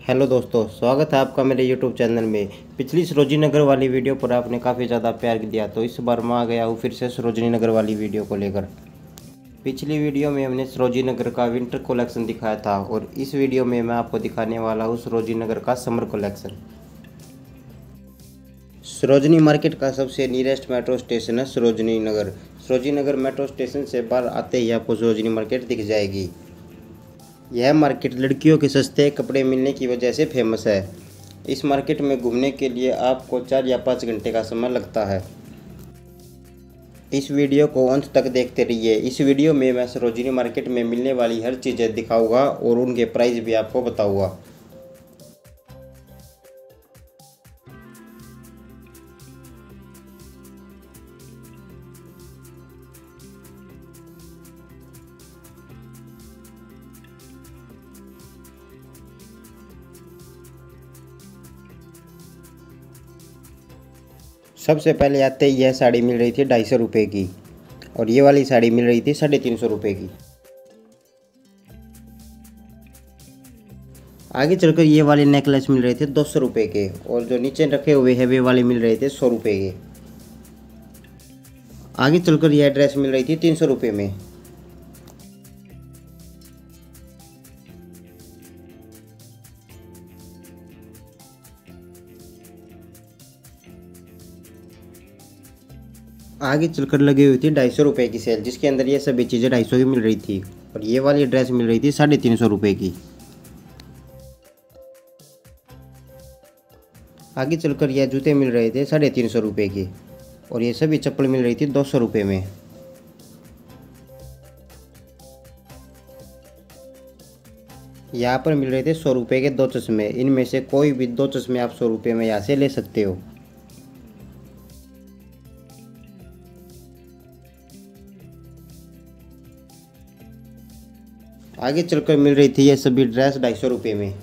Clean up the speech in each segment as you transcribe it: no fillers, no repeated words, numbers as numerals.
Hello दोस्तों, स्वागत है आपका मेरे यूट्यूब चैनल में। पिछली सरोजनी नगर वाली वीडियो पर आपने काफ़ी ज़्यादा प्यार दिया, तो इस बार मैं आ गया हूँ फिर से सरोजनी नगर वाली वीडियो को लेकर। पिछली वीडियो में हमने सरोजनी नगर का विंटर कलेक्शन दिखाया था और इस वीडियो में मैं आपको दिखाने वाला हूँ सरोजनी नगर का समर कलेक्शन। सरोजनी मार्केट का सबसे नियरेस्ट मेट्रो स्टेशन है सरोजनी नगर। सरोजनी नगर मेट्रो स्टेशन से बाहर आते ही आपको सरोजनी मार्केट दिख जाएगी। यह मार्केट लड़कियों के सस्ते कपड़े मिलने की वजह से फेमस है। इस मार्केट में घूमने के लिए आपको 4 या 5 घंटे का समय लगता है। इस वीडियो को अंत तक देखते रहिए। इस वीडियो में मैं सरोजनी मार्केट में मिलने वाली हर चीज़ें दिखाऊंगा और उनके प्राइस भी आपको बताऊंगा। सबसे पहले आते ही यह साड़ी मिल रही थी 250 रुपये की और ये वाली साड़ी मिल रही थी 350 रुपये की। आगे चलकर ये वाले नेकलेस मिल रहे थे 200 रुपये के और जो नीचे रखे हुए हैं वे वाले मिल रहे थे 100 रुपये के। आगे चलकर यह ड्रेस मिल रही थी 300 रुपये में। आगे चलकर लगी हुई थी 250 रुपये की सेल, जिसके अंदर ये सभी चीज़ें 250 की मिल रही थी और ये वाली ड्रेस मिल रही थी 350 रुपये की। आगे चलकर यह जूते मिल रहे थे 350 रुपये के और ये सभी चप्पल मिल रही थी 200 रुपये में। यहाँ पर मिल रहे थे 100 रुपये के 2 चश्मे। इनमें से कोई भी 2 चश्मे आप 100 रुपये में यहाँ से ले सकते हो। आगे चलकर मिल रही थी ये सभी ड्रेस 250 रुपये में।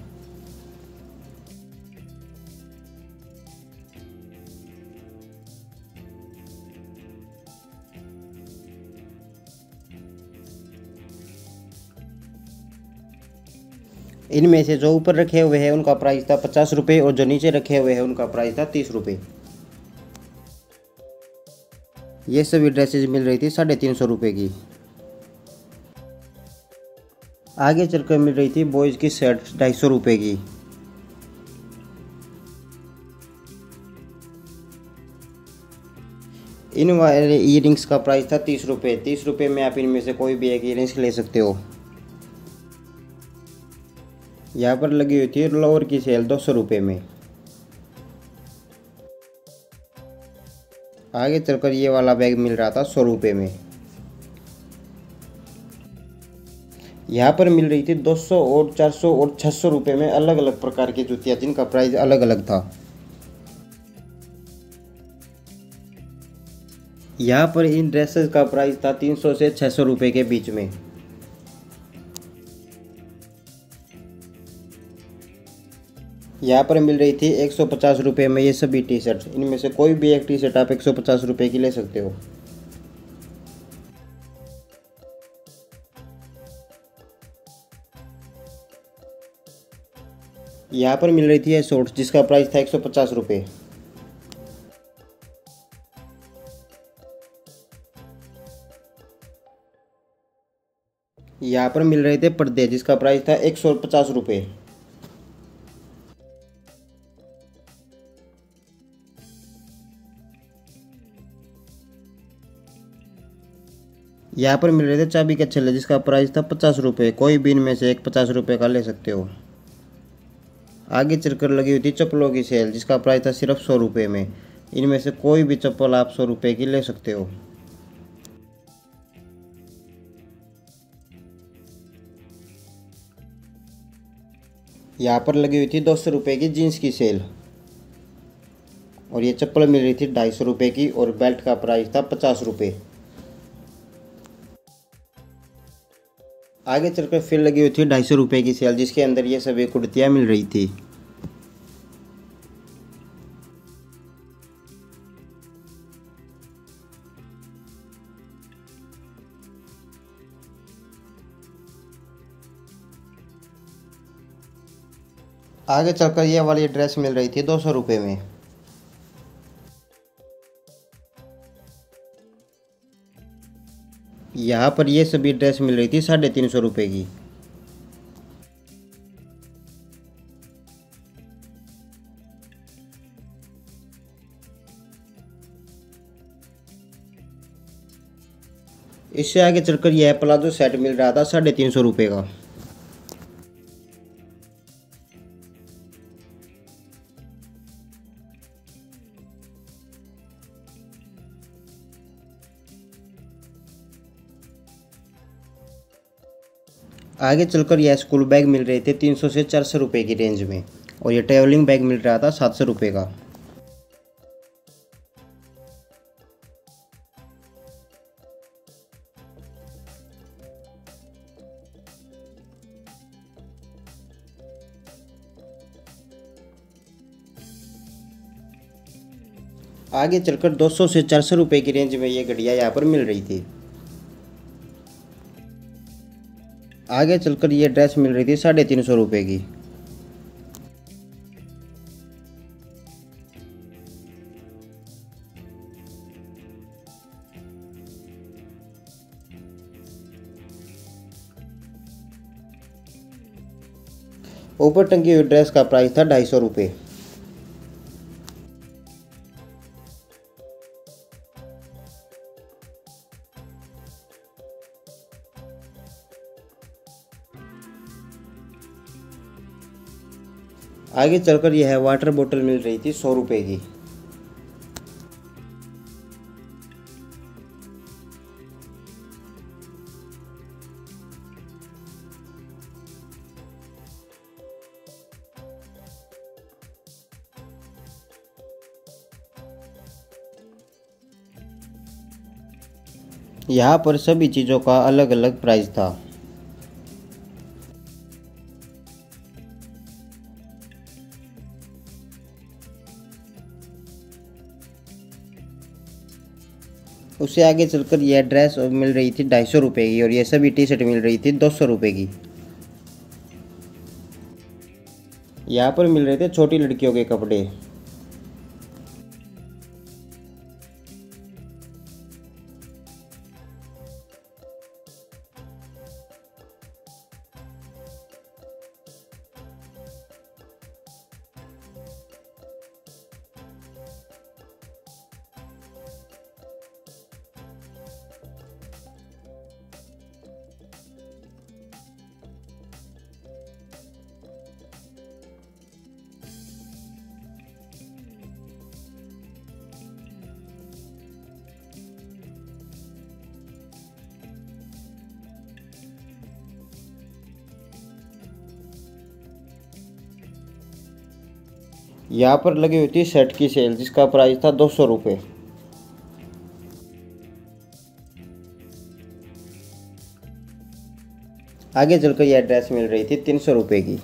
इनमें से जो ऊपर रखे हुए हैं उनका प्राइस था 50 रुपये और जो नीचे रखे हुए हैं उनका प्राइस था 30 रुपये। ये सभी ड्रेसेस मिल रही थी 350 रुपये की। आगे चलकर मिल रही थी बॉयज़ की शर्ट 250 रुपये की। इन वाले ईयरिंग्स का प्राइस था 30 रुपये। 30 रुपये में आप इनमें से कोई भी एक ईयरिंग्स ले सकते हो। यहाँ पर लगी हुई थी लोअर की सेल 200 रुपये में। आगे चलकर ये वाला बैग मिल रहा था 100 रुपये में। यहाँ पर मिल रही थी 200 और 400 और 600 रुपये में अलग अलग प्रकार की जूतियाँ, जिनका प्राइस अलग अलग था। यहाँ पर इन ड्रेसेस का प्राइस था 300 से 600 रुपये के बीच में। यहाँ पर मिल रही थी 150 रुपये में ये सभी टी शर्ट। इनमें से कोई भी एक टी शर्ट आप 150 रुपये की ले सकते हो। यहाँ पर मिल रही थी ये शॉर्ट्स, जिसका प्राइस था 150 रुपये। यहाँ पर मिल रहे थे पर्दे, जिसका प्राइस था 150 रुपये। यहाँ पर मिल रहे थे चाबी के छल्ले, जिसका प्राइस था 50 रुपये। कोई भी इनमें से एक 50 रुपये का ले सकते हो। आगे चलकर लगी हुई थी चप्पलों की सेल, जिसका प्राइस था सिर्फ 100 रुपये में। इनमें से कोई भी चप्पल आप 100 रुपये की ले सकते हो। यहाँ पर लगी हुई थी 200 रुपये की जीन्स की सेल और ये चप्पल मिल रही थी 250 रुपये की और बेल्ट का प्राइस था 50 रुपये। आगे चलकर फिर लगी हुई थी 250 रुपये की सेल, जिसके अंदर ये सभी कुर्तियाँ मिल रही थी। आगे चलकर ये वाली ड्रेस मिल रही थी 200 रुपये में। यहाँ पर ये सभी ड्रेस मिल रही थी 350 रुपये की। इससे आगे चलकर यह प्लाजो सेट मिल रहा था 350 रुपये का। आगे चलकर यह स्कूल बैग मिल रहे थे 300 से 400 रुपये की रेंज में, और ये ट्रैवलिंग बैग मिल रहा था 700 रुपये का। आगे चलकर 200 से 400 रुपये की रेंज में ये घड़ियाँ यहाँ पर मिल रही थी। आगे चलकर ये ड्रेस मिल रही थी 350 रुपये की। ऊपर टंगी हुई ड्रेस का प्राइस था 250 रुपये। आगे चलकर यह वाटर बोतल मिल रही थी 100 रुपये की। यहाँ पर सभी चीज़ों का अलग अलग प्राइस था। उससे आगे चलकर यह ड्रेस मिल रही थी 250 रुपये की, और यह सभी टी शर्ट मिल रही थी 200 रुपये की। यहाँ पर मिल रहे थे छोटी लड़कियों के कपड़े। यहाँ पर लगी हुई थी शर्ट की सेल, जिसका प्राइस था 200 रुपये। आगे चलकर यह ड्रेस मिल रही थी 300 रुपये की।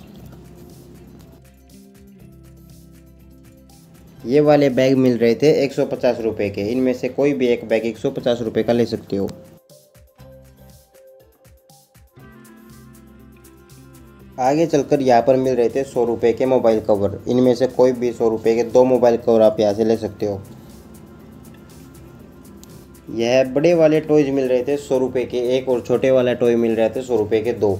ये वाले बैग मिल रहे थे 150 रुपये के। इनमें से कोई भी एक बैग 150 रुपये का ले सकते हो। आगे चलकर यहाँ पर मिल रहे थे 100 रुपये के मोबाइल कवर। इनमें से कोई भी 100 रुपये के 2 मोबाइल कवर आप यहाँ से ले सकते हो। यह बड़े वाले टॉयज मिल रहे थे 100 रुपये के एक, और छोटे वाले टॉय मिल रहे थे 100 रुपये के 2।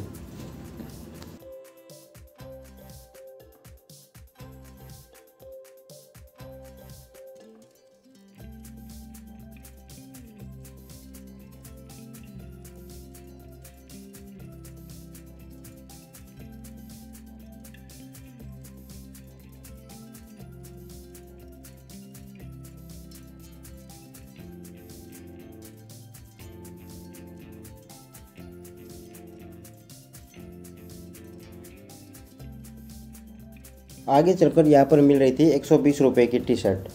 आगे चलकर यहाँ पर मिल रही थी 120 रुपये की टी शर्ट।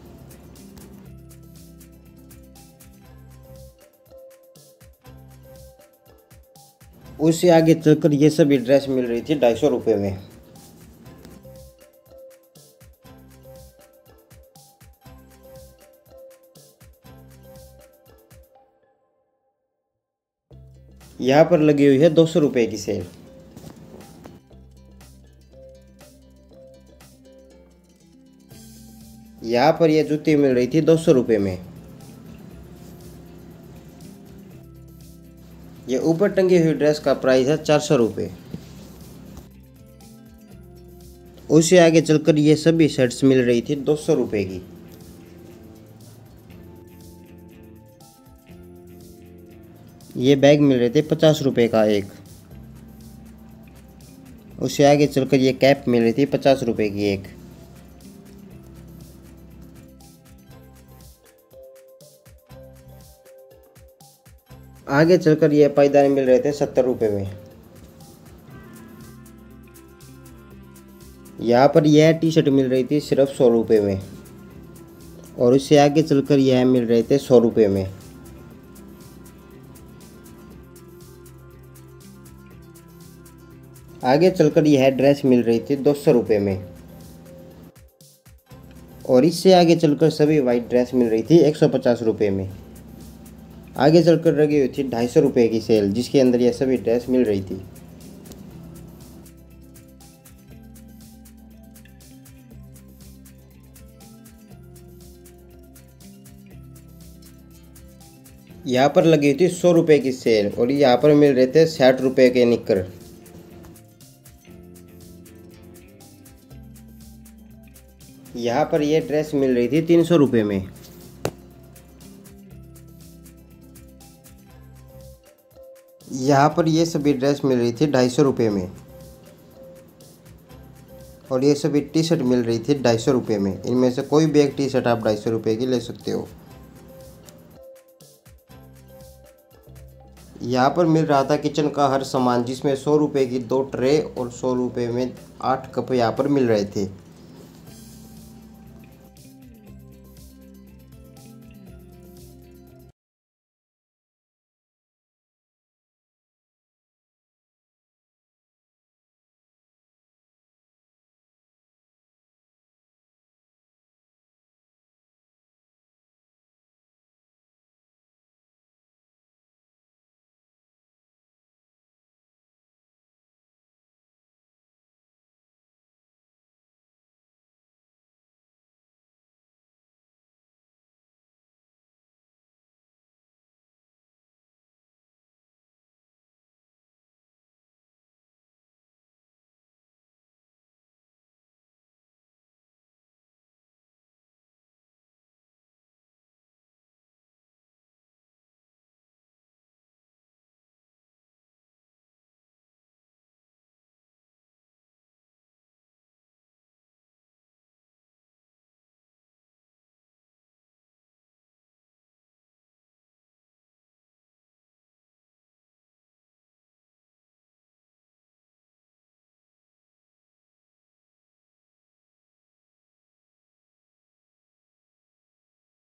उससे आगे चलकर ये सभी ड्रेस मिल रही थी 250 रुपये में। यहाँ पर लगी हुई है 200 रुपये की सेल। यहाँ पर ये जूती मिल रही थी 200 रुपये में। ये ऊपर टंगी हुई ड्रेस का प्राइस है 400 रुपये। उससे आगे चलकर ये सभी शर्ट्स मिल रही थी 200 रुपये की। ये बैग मिल रहे थे 50 रुपये का एक। उससे आगे चलकर ये कैप मिल रही थी 50 रुपये की एक। आगे चलकर ये पायदान मिल रहे थे 70 रुपये में। यहाँ पर यह टी शर्ट मिल रही थी सिर्फ 100 रुपये में। और उससे आगे चलकर यह मिल रहे थे 100 रुपये में। आगे चलकर यह ड्रेस मिल रही थी 200 रुपये में। और इससे आगे चलकर सभी वाइट ड्रेस मिल रही थी 150 रुपये में। आगे चलकर लगी हुई थी 250 रुपये की सेल, जिसके अंदर यह सभी ड्रेस मिल रही थी। यहाँ पर लगी हुई थी 100 रुपये की सेल और यहाँ पर मिल रहे थे 60 रुपये के निक्कर। यहाँ पर यह ड्रेस मिल रही थी 300 रुपये में। यहाँ पर ये सभी ड्रेस मिल रही थी 250 रुपये में। और ये सभी टी शर्ट मिल रही थी 250 रुपये में। इनमें से कोई भी एक टी शर्ट आप 250 रुपये की ले सकते हो। यहाँ पर मिल रहा था किचन का हर सामान, जिसमें 100 रुपये की 2 ट्रे और 100 रुपये में 8 कप यहाँ पर मिल रहे थे।